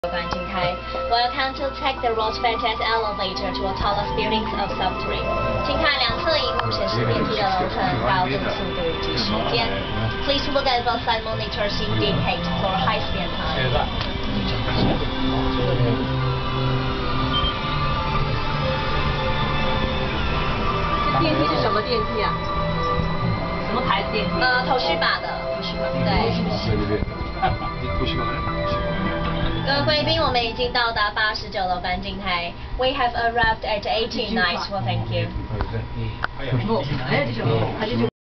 Welcome to take the Roosevelt elevator to a tallest buildings of South Korea. 请看两侧荧幕显示电梯的楼层、高度、速度以及时间。Please look at both side monitors indicate for high speed time. 这电梯是什么电梯啊？什么牌子电梯？ 头须把的，对。各位贵宾，我们已经到达89楼观景台。We have arrived at 18 nights. Well, thank you.